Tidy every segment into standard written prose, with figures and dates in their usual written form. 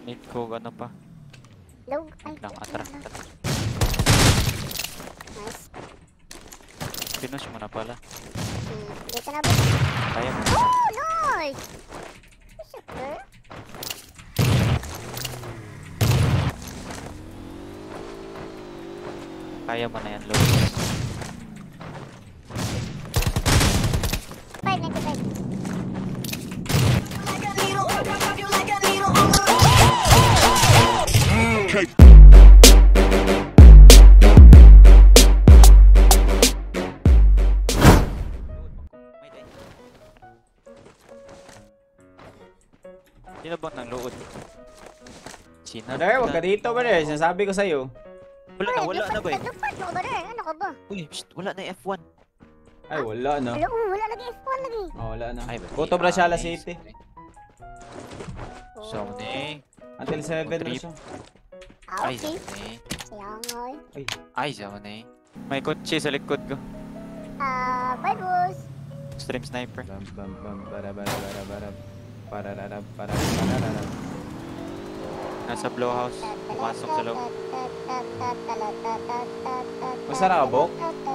Need ko ano pa. Low. Ay, Lang atras. nice. Pinush mo na pala. Dito na ba? Kaya mo. Oh, nice! Super. Kaya mo na yan, low. 595. Okay. Sino bang nang load? Sino? Brother, wag ka dito, brother. Sinasabi ko sa'yo. Wala na ba eh? Lupad mo ba rin? Ano ka ba? Uy, wala na yung F1. Ay, wala na. Wala lagi F1 lagi. Oh, wala na. Ay, Boto Brashala City. So, ni. Until 7 na Trip. siya. Ay, Okay. so ni. Sayangay. Ay, so ni. May kotse sa likod ko. Bye, boss. Stream sniper. Bam bam bam bara bara bara bara para para. Nasa blow house. Pumasok sa loob. Basta nakabok?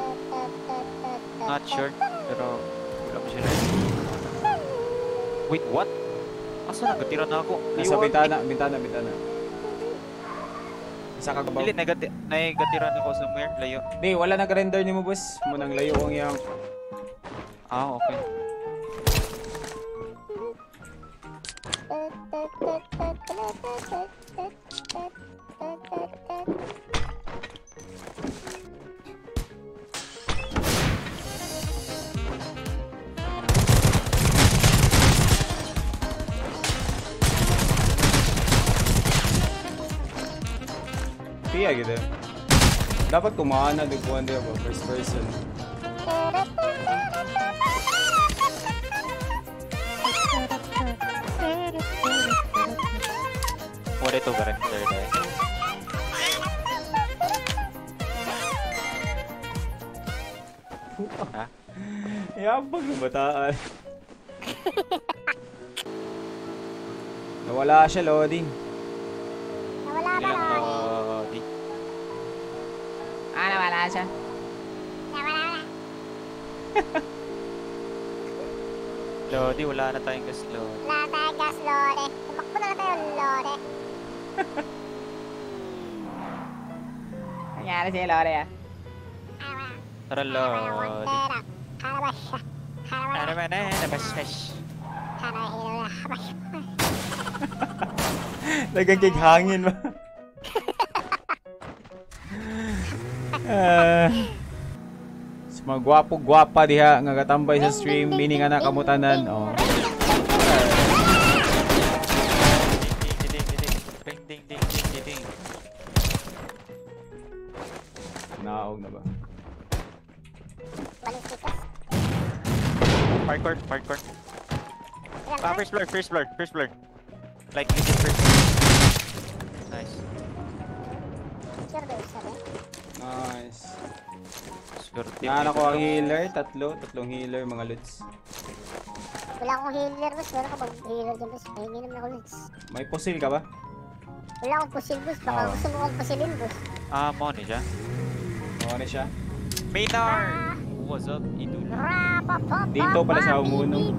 Not sure. Pero wala pa siya lang. Wait, what? Asa nagatira na ako? Nasa bintana. Isa ka gabaw. Dili, nagatira na ako somewhere. Layo. Di, wala nag-render ni mo, boss. Munang layo ang yang. Ah, okay. Piya gitu. Dapat kumana di kuan dia ba first person. What ito character dahil? Ha? Yabang ng bataan. Nawala siya, loading. Nawala ba, Ilang Lori? Lodi? Nawala siya. Nawala na. Lodi, wala na tayong gas Lodi. Wala tayong gas, Lori. Tumakbo na lang tayo, Lori. Nangyari siya, Lore, ah. Tara Lodi. Karabasya. Ano ba na? Nabashash. Nagagig hangin ba? Mga gwapo-gwapa diha nga katambay sa stream, meaning nga nakamutanan. Oh. Ding ding. Naog na ba? Balistikas. Parkour. Ilang Ah, car? first floor. Like, you did first. Nice. Sure ba yung sabi? Nice. Siguro Naan ako ang healer, tatlong healer mga lods. Wala akong healer, boss. Wala ka bang healer dyan, boss? Pahingi naman ako, lods. May pusil ka ba? Wala akong pusil, boss. Baka Oh. gusto mo akong pusilin, boss. Ah, money siya. Oo na siya. Maynard! What's up, idol? Dito pala siya umunong.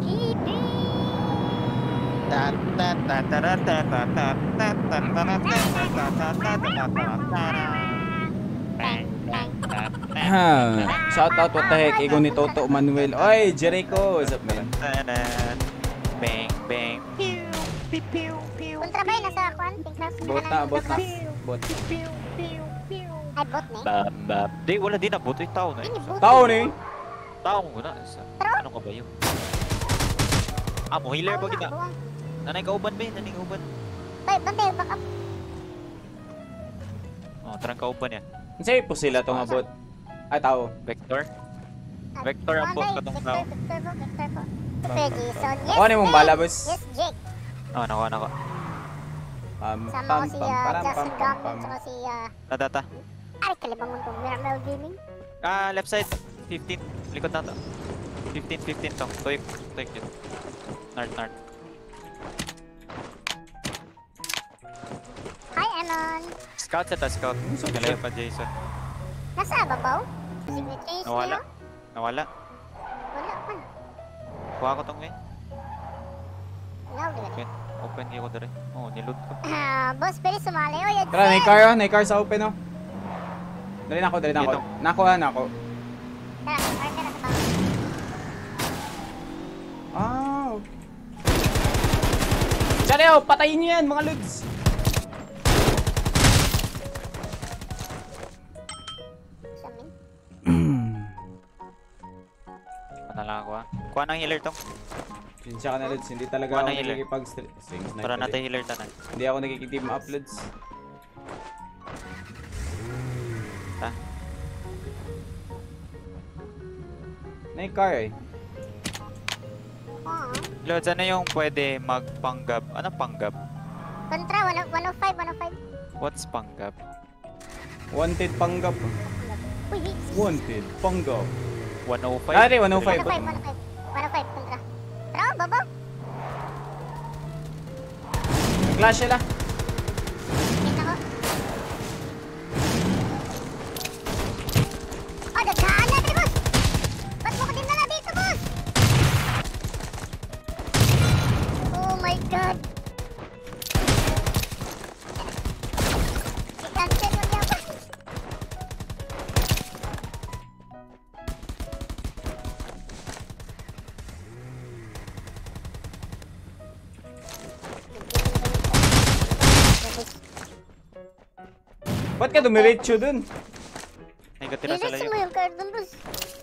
Shout out, what the heck, Ego ni Toto Manuel. Oy, Jericho, what's up, man? Bang, bang. Ultra ba yun? Nasa kwan? Pink house? Bot na. Ay, bot na eh. Bab. Di, wala din na. Buto yung tao na Hindi, eh. bot. Tao ni. Tao mo na. Ano ka ba yun? Ah, mo healer ba kita? Nanay kauban ba yun? Nanay kauban. Bantay, back up. Oh, tarang kauban yan. Sa'yo po sila itong abot. Ay, tao. Vector? Vector ang bot katong tao. Vector po. Super Jazon. Yes, Ako ano mong bala, boss? Yes, Jake. Oh, nakuha na ko. Sama ko si Jazon Gamble, tsaka si... Tata. Ay, kalibangon ko. Miracle Gaming. Ah, left side. 15. Likod na to. 15 to. Tuyok yun. North. Scout sa ta, scout. Kalayo pa, Jason. Nasa babaw? Sige, change Nawala. niyo. Nawala. Wala man. Kuha ko tong eh. Wala, wala. Open. Open ko dire. Oh, niloot ko. Boss, pwede sumali. O, yan. Tara, na-car sa open oh. Dali na ako. Dito. Nako. Tara, car ka na sa babaw. Ah, okay. Diyan patayin niyo yan mga lods. Sa amin. Panala ako ah. Kuha ng healer tong. Pinsya ka na lods, hindi talaga Kuha ako ng healer. nakikipag-snipe. Para natin healer tanan. Hindi ako nakikiteam up lods. Ta. Na-car eh. Oo. Lods, ano yung pwede magpanggab? Anong panggab? Kontra, 105. What's panggab? Wanted panggap. Uy, hits. Wanted panggap. 105? Dali, 105. 105 kontra. Tara, babaw. Nag-clash sila. Hit ako. Oh, daghaan natin, boss. Ba't mo ko din nala dito, boss? Oh my God. I-cancel mo niya, boss. Ba't ka dumiretso dun? May katira sa Ilis layo. mo yung card dun, boss.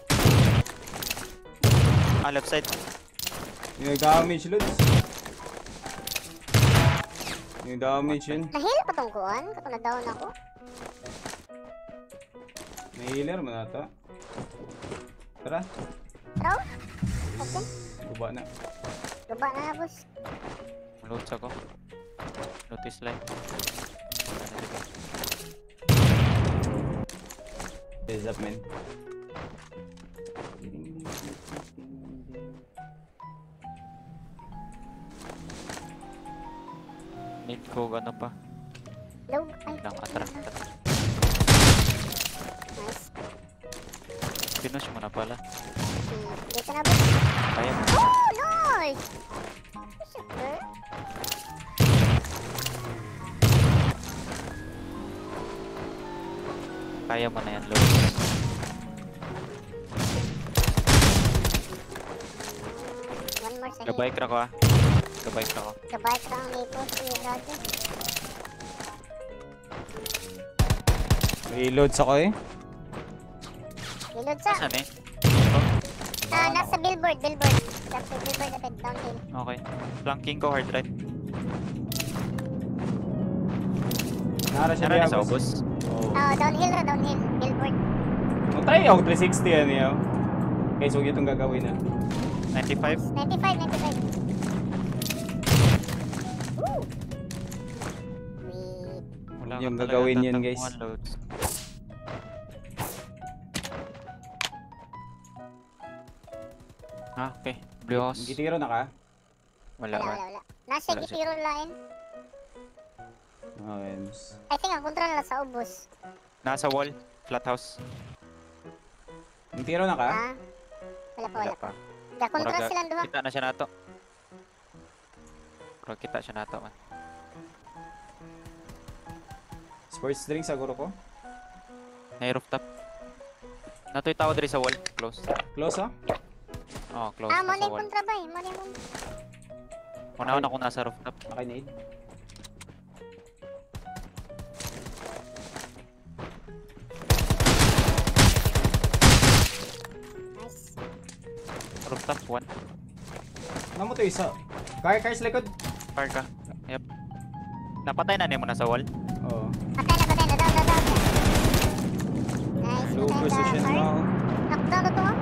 Ah, left side. Yung damage lods. Yung damage yun. Nahil pa tong kuhan? Kato na down ako. May healer mo nata. Tara, Tara. Okay. guba na. Gaba na, boss. Loot ako. Notice line. Heads up, man. Need ko ano pa. Low. Ay. Lang attract. Nice. Pinush mo na pala. Dito na, boss. Kaya mo. Oh, nice! Super. Kaya mo na yan, Load. One more sa hit. Gabike na ko ah. Gabike na ko. Gabay ka ang nito si Roger. Reloads ako eh. Reload sa. Saan eh? Nasa billboard. Nasa billboard at downhill. Okay. Flanking ko, hard right. Nara siya Nara na diya, sa boss. ubos. Oo. Downhill. Billboard. Try ako 360 yan yaw. Okay, so itong gagawin na. 95. 95. Woo! Wait. Wala Yung ka talaga gagawin yun, tatakbuhan, guys. Loads. Ah, okay. Blue house. Gitiro na ka? Wala. Wala. Nasa Wala siya. gitiro line. Okay. I think ang kontra nila sa ubos. Nasa wall. Flat house. Gitiro na ka? Ah. Wala pa. Kontra Muraga, silang duha. Kita na siya nato. Pero kita siya nato man. Sports drink siguro ko? May rooftop. Natoy tao diri sa wall. Close. Close ah? Oh, close Ah, na mo sa na wall. kontra ba eh. Mo na yung Unahan ako nasa rooftop. Nakinade. nice. Rooftop 1. Ano mo to isa? Cars likod? Fire ka. Yep. Napatay na niya mo na sa wall. Oo. Patay na. Down. Nice. Low patay na. precision Sorry. now. Knockdown na to ha?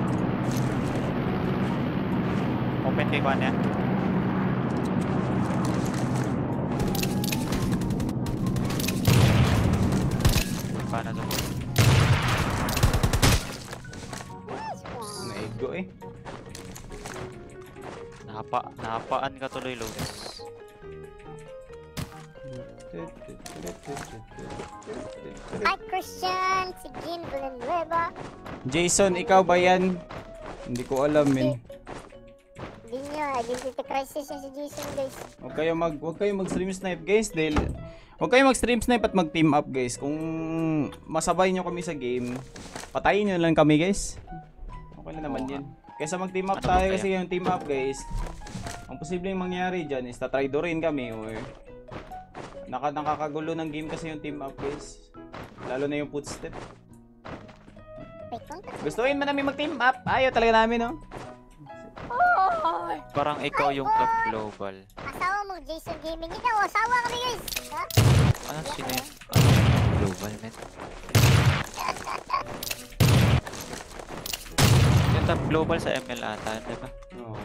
Open kay Kwan niya. Paano sa wall? Nice one. Naigo eh. Nahapaan ka tuloy, Loads. Hi Christian, si Gin Villanueva. Jason, ikaw ba yan? Hindi ko alam, men. Hindi nyo, identity crisis yan si Jason guys. Huwag kayo mag-stream snipe, guys. Dahil huwag kayo mag-stream snipe at mag-team up, guys. Kung masabay nyo kami sa game, patayin nyo lang kami, guys. Okay na naman yan. Kaysa mag-team up tayo kasi yung team up, guys. Ang posibleng mangyari dyan is tatrydorin kami or nakakagulo ng game kasi yung team up, guys. Lalo na yung footstep. Gustuin mo namin mag-team up. Ayaw talaga namin, no? Parang ikaw yung top global. Asawa mo, Jason Gaming. Ikaw, asawa kami guys. Ha? Ano sino yung top global, men? Yung top global sa ML ata, di ba? Oo.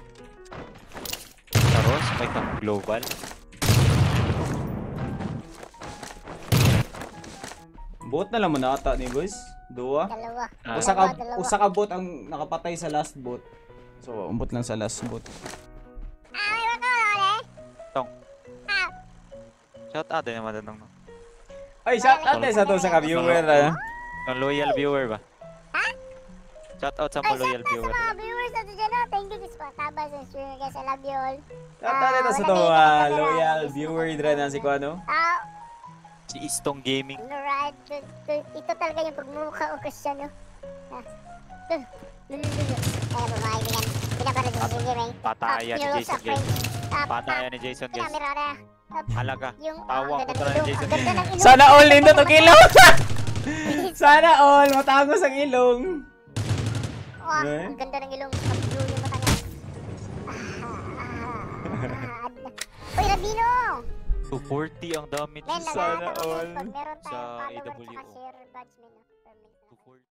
Tapos, may top global. Bot na lang mo ata ni boys. Dua. Dalawa. Usa ka bot ang nakapatay sa last bot. So, umbot lang sa last bot. May wako na Tong. Shout out din naman doon. Ay, shout out sa to sa ka-viewer. Ang loyal viewer ba? Ha? Shout out sa mga loyal viewer. Sa mga viewers natin dyan. Thank you guys pa. Taba sa streamer guys. I love you all. Shout out sa to loyal viewer dira na si Kuano. Si Istong Gaming. Alright. Ito talaga yung pagmumukha o Cristiano. Kaya po mga kaibigan. Pinapara sa Jason Gaming. Patayan ni Jason guys. Patayan ni Jason guys. Halaga. Tawa ko talaga ni Jason. Sana all nindot og ilong. Sana all matagos ang ilong. Wah, ang ganda ng ilong. Blue yung mata niya. Uy, Rabino! 240 ang damage. Men, Sana all. pag meron tayo Sa follower AWO. at share badge, men. 240.